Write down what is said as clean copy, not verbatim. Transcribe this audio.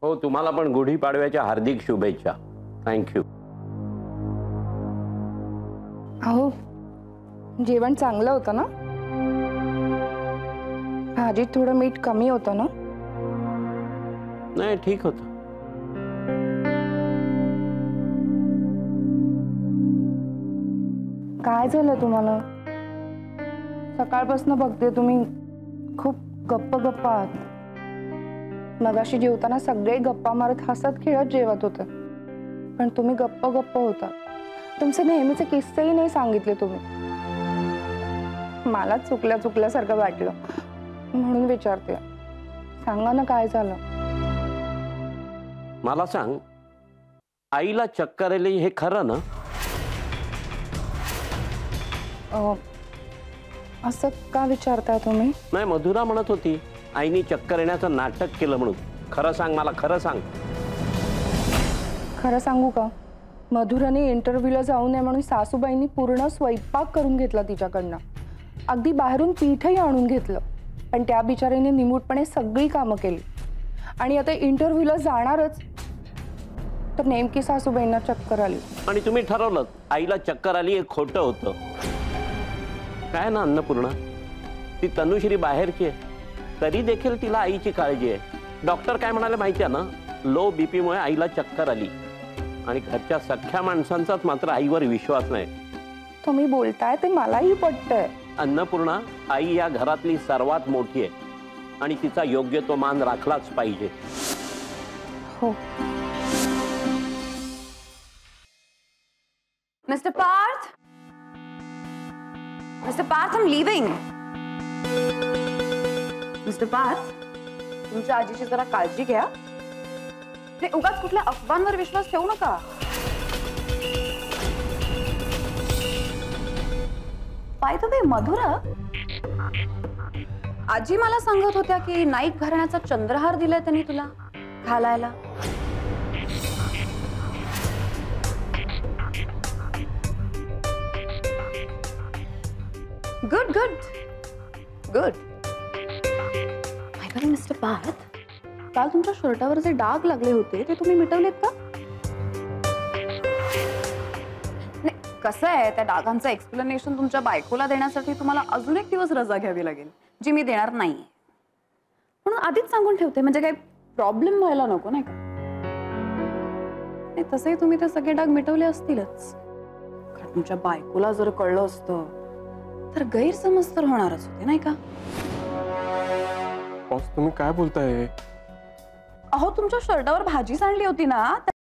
हो, तुम्हाला पण गुढीपाडव्याच्या हार्दिक शुभेच्छा. थँक्यू. अहो, जेवण चांगलं होतं ना? भाजीत थोडं मीठ कमी होतं ना? नाही, ठीक होतं. काय झालं तुम्हाला? सकाळपासून बघते तुम्ही खूप गप्प आहात. मगाशी जेवताना सगळे गप्पा मारत हसत खेळत जेवत होते, पण तुम्ही गप्प होता. तुमचे नेहमीचे किस्सेही नाही सांगितले तुम्ही. मला चुकल्यासारखं वाटलं म्हणून विचारते. सांगा ना काय झालं. मला सांग, आईला चक्कर आली हे खरं ना? असं का विचारताय तुम्ही? नाही, मधुरा म्हणत होती आईनी चक्कर येण्याचं नाटक केलं म्हणून. खरं सांग, मला खरं सांग. खरं सांगू का? मधुराने इंटरव्ह्यूला जाऊ नये म्हणून सासूबाईंनी पूर्ण स्वयंपाक करून घेतला तिच्याकडनं. अगदी बाहेरून पीठही आणून घेतलं, पण त्या बिचारीने निमूटपणे सगळी कामं केली. आणि आता इंटरव्ह्यूला जाणारच तर नेमकी सासूबाईंना चक्कर आली. आणि तुम्ही ठरवलं आईला चक्कर आली हे खोटं होतं. काय ना अन्नपूर्णा, ती तनुश्री बाहेरची आहे, तरी देखील तिला आईची काळजी आहे. डॉक्टर काय म्हणाले माहिती आहे ना? लो बीपी मुळे आईला चक्कर आली. आणि घरच्या सख्या माणसांचाच मात्र आईवर विश्वास नाही. तुम्ही बोलताय ते मलाही पटतंय. अन्नपूर्णा, आई या घरातली सर्वात मोठी आहे आणि तिचा योग्य तो मान राखलाच पाहिजे. हो. Mister Parth, mister Parth, I'm leaving. Mister Parth, तुमच्या आजीची जरा काळजी घ्या. नाही, उगाच कुठल्या अफवांवर विश्वास ठेवू नका. बाय द वे, मधुरा, आजी मला सांगत होत्या की नाईक घराण्याचा चंद्रहार दिलाय त्यांनी तुला घालायला. Good good good. Mister Parth, काल तुमच्या शर्टावर जे डाग लागले होते ते तुम्ही मिटवलेत का? नाही, कसं आहे, त्या डागांचं एक्सप्लेनेशन तुमच्या बायकोला देण्यासाठी तुम्हाला अजून एक दिवस रजा घ्यावी लागेल, जी मी देणार नाही. म्हणून आधीच सांगून ठेवते, म्हणजे काही प्रॉब्लेम व्हायला नको, नाही का? नाही, तसंही तुम्ही ते सगळे डाग मिटवले असतीलच. कारण तुमच्या बायकोला जर कळलं असतं तर गैरसमज तर होणारच होते, नाही का? बॉस, तुम्ही काय बोलताय? अहो, तुमच्या शर्टावर भाजी सांडली होती ना.